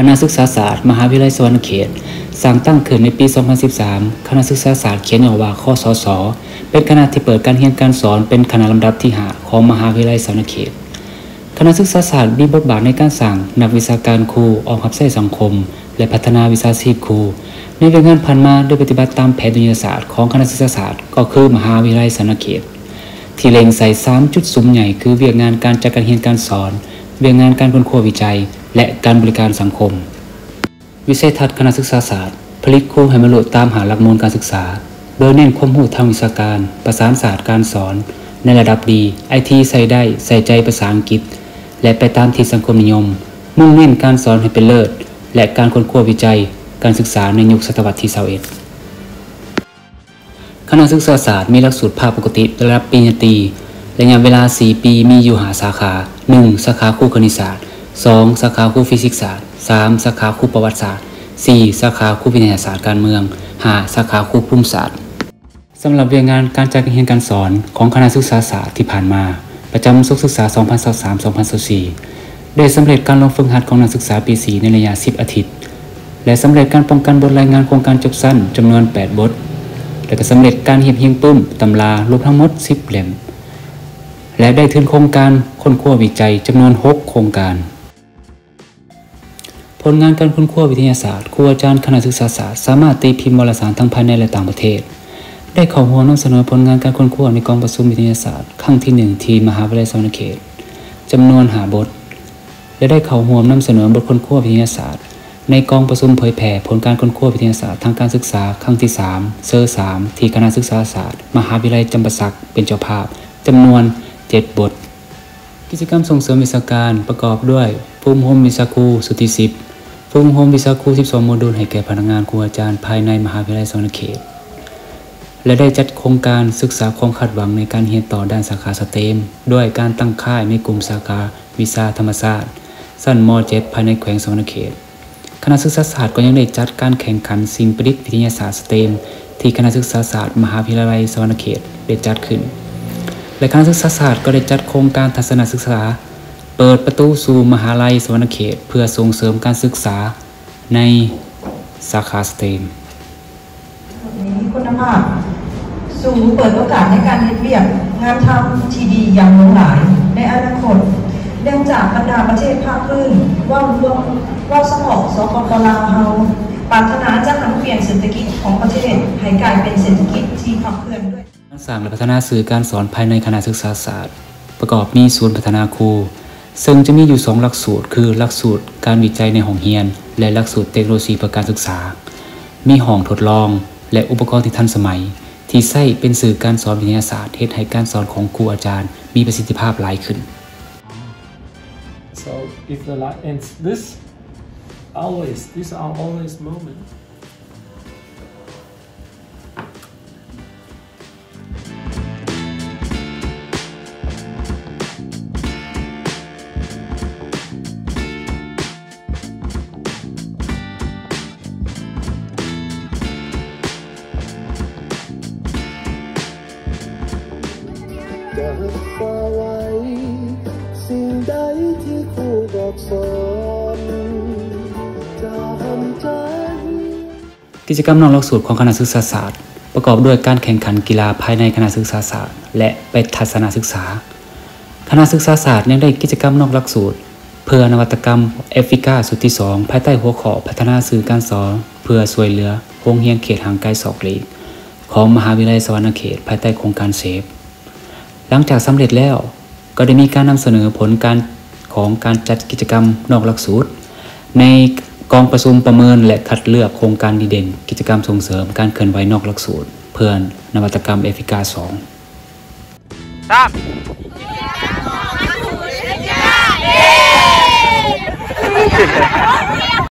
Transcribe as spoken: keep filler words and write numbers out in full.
ณะศึกษาศาสตร์มหาวิทยาลัยสวรรณเขตสร้างตั้งขึ้นในปี สองพันสิบสาม คณะศึกษาศาสตร์เขียนย่อว่าคสศ.เป็นคณะที่เปิดการเรียนการสอนเป็นคณะลำดับที่ห้าของมหาวิทยาลัยสวรรณเขตคณะศึกษาศาสตร์มีบทบาทในการสร้างนักวิชาการครูออกรับใช้สังคมและพัฒนาวิชาชีพครูในเรื่องงานผ่านมาโดยปฏิบัติตามแผนวิทยาศาสตร์ของคณะศึกษาศาสตร์ก็คือมหาวิทยาลัยสวรรณเขตที่เล็งใส่สามจุดสุ่มใหญ่คือเวียกงานการจัดการเรียนการสอนเวียกงานการค้นคว้าวิจัยและการบริการสังคมวิสัยทัศน์คณะศึกษาศาสตร์ผลิตครูให้บรรลุตามหาหลักมูลการศึกษาโดยเน้นความรู้ทางวิชาการประสานศาสตร์การสอนในระดับดี ไอ ที ใส่ได้ใส่ใจภาษาอังกฤษและไปตามที่สังคมนิยมมุ่งเน้นการสอนให้เป็นเลิศและการค้นคว้าวิจัยการศึกษาในยุคศตวรรษที่ ยี่สิบเอ็ด คณะศึกษาศาสตร์มีหลักสูตรภาคปกติระดับปริญญาตรีระยะเวลาสี่ปีมีอยู่ห้าสาขา หนึ่ง สาขาครูคณิตศาสตร์ สอง สาขาครูฟิสิกส์ศาสตร์ สาม สาขาครูประวัติศาสตร์ สี่ สาขาครูวิทยาศาสตร์การเมือง ห้า สาขาครูภูมิศาสตร์สำหรับเรียนงานการจัดการเรียนการสอนของคณะศึกษาศาสตร์ที่ผ่านมาประจำศึกษา สองพันยี่สิบสาม สองพันยี่สิบสี่ ได้สำเร็จการลงฝึกหัดของนักศึกษาปี สี่ ในระยะ สิบ อาทิตย์และสำเร็จการป้องกันบทรายงานโครงการจบสั้นจำนวน แปด บทและก็สำเร็จการเรียบเรียงปึ้มตำรารวมทั้งหมด สิบ เล่มและได้ทุนโครงการค้นคว้าวิจัยจำนวน หก โครงการผลงานการค้นคว้าวิทยาศาสตร์ครูอาจารย์คณะศึกษาศาสตร์สามารถตีพิมพ์วารสารทั้งภายในและต่างประเทศได้เข้าร่วมนำเสนอผลงานการค้นคว้าในกองประชุมวิทยาศาสตร์ครั้งที่หนึ่งที่มหาวิทยาลัยสวรรณเขตจำนวนห้าบทและได้เข้าร่วมนำเสนอบทค้นคว้าวิทยาศาสตร์ในกองประชุมเผยแผ่ผลการค้นคว้าวิทยาศาสตร์ทางการศึกษาครั้งที่สามเซอร์สามที่คณะศึกษาศาสตร์มหาวิทยาลัยจำปาสักเป็นเจ้าภาพจำนวนเจ็ดบทกิจกรรมส่งเสริมวิชาการประกอบด้วยภูมิโฮมวิชาครูสุทธิสิบภูมิโฮมวิชาครูสิบสองโมดูลให้แก่พนักงานครูอาจารย์ภายในมหาวิทยาลัยสวรรณเขตและได้จัดโครงการศึกษาความคาดหวังในการเรียนต่อด้านสาขาสเต็มด้วยการตั้งค่ายในกลุ่มสาขาวิชาธรรมศาสตร์สั้นม.เจ็ด ภายในแขวงสวรรณเขตคณะศึกษาศาสตร์ก็ยังได้จัดการแข่งขันสิ่งประดิษฐ์วิทยาศาสตร์สเต็มที่คณะศึกษาศาสตร์มหาวิทยาลัยสวรรณเขตได้จัดขึ้นและคณะศึกษาศาสตร์ก็ได้จัดโครงการทัศนศึกษาเปิดประตูสู่มหาวิทยาลัยสวรรณเขตเพื่อส่งเสริมการศึกษาในสาขาสเต็มมีคุณภาพสูงเปิดโอกาสในการเฮ็ดเวียกงานทำที่ดีอย่างหลากหลายในอนาคตเนื่องจากบรรดาประเทศภาคพื้นว่ารวมว่าสมองสปปลาวเฮาปรารถนาจะหันเปลี่ยนเศรษฐกิจของประเทศให้กลายเป็นเศรษฐกิจที่ขับเคลื่อนด้วยการสร้างและพัฒนาสื่อการสอนภายในคณะศึกษาศาสตร์ประกอบมีศูนย์พัฒนาครูซึ่งจะมีอยู่สองหลักสูตรคือหลักสูตรการวิจัยในห้องเรียนและหลักสูตรเทคโนโลยีเพื่อการศึกษามีห้องทดลองและอุปกรณ์ที่ทันสมัยที่ใช้เป็นสื่อการสอนวิทยาศาสตร์เฮ็ดให้การสอนของครูอาจารย์มีประสิทธิภาพหลายขึ้น So if the light ends this always these are always momentsจะรักษาไว้สิ่งใดที่ครูบอกสอนจะทำใจกิจกรรมนอกหลักสูตรของคณะศึกษาศาสตร์ประกอบด้วยการแข่งขันกีฬาภายในคณะศึกษาศาสตร์และไปทัศนศึกษาคณะศึกษาศาสตร์ยังได้กิจกรรมนอกหลักสูตรเพื่อนวัตกรรมแอฟริกาสุดที่สองภายใต้หัวข้อพัฒนาสื่อการสอนเพื่อช่วยเหลือโรงเรียนเขตห่างไกลสอกลีของมหาวิทยาลัยสวรรณเขตภายใต้โครงการเซฟหลังจากสำเร็จแล้วก็ได้มีการนำเสนอผลการของการจัดกิจกรรมนอกหลักสูตรในกองประชุมประเมินและคัดเลือกโครงการดีเด่นกิจกรรมส่งเสริมการเคลื่อนไหวนอกหลักสูตรเพื่อนวัตกรรมแอฟริกาสองสามกิจกรรมของหลักสูตรแอฟริกา